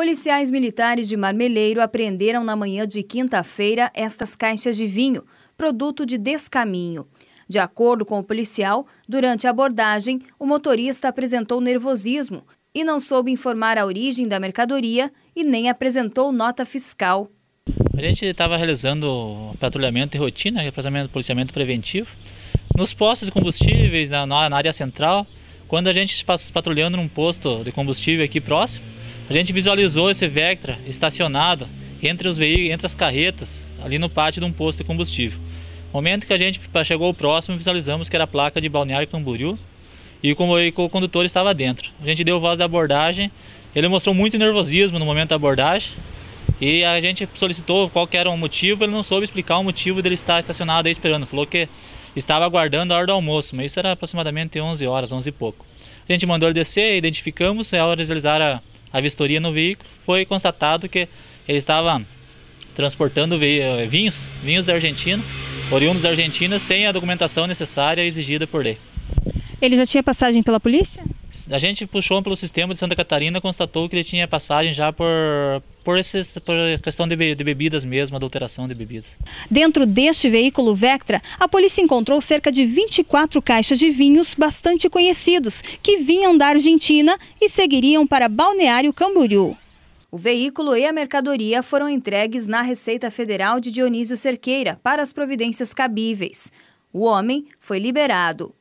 Policiais militares de Marmeleiro apreenderam na manhã de quinta-feira estas caixas de vinho, produto de descaminho. De acordo com o policial, durante a abordagem, o motorista apresentou nervosismo e não soube informar a origem da mercadoria e nem apresentou nota fiscal. A gente estava realizando patrulhamento de rotina, policiamento preventivo, nos postos de combustíveis, na área central. Quando a gente passa patrulhando num posto de combustível aqui próximo, a gente visualizou esse Vectra estacionado entre os veículos, entre as carretas, ali no pátio de um posto de combustível. No momento que a gente chegou próximo, visualizamos que era a placa de Balneário Camboriú e o condutor estava dentro. A gente deu voz da abordagem, ele mostrou muito nervosismo no momento da abordagem e a gente solicitou qual que era o motivo, ele não soube explicar o motivo dele estar estacionado aí esperando, falou que estava aguardando a hora do almoço, mas isso era aproximadamente 11 horas, 11 e pouco. A gente mandou ele descer, identificamos, ao realizar a vistoria no veículo, foi constatado que ele estava transportando vinhos da Argentina, oriundos da Argentina, sem a documentação necessária exigida por lei. Ele já tinha passagem pela polícia? A gente puxou pelo sistema de Santa Catarina, constatou que ele tinha passagem já por questão de bebidas mesmo, adulteração de bebidas. Dentro deste veículo Vectra, a polícia encontrou cerca de 24 caixas de vinhos bastante conhecidos, que vinham da Argentina e seguiriam para Balneário Camboriú. O veículo e a mercadoria foram entregues na Receita Federal de Dionísio Cerqueira para as providências cabíveis. O homem foi liberado.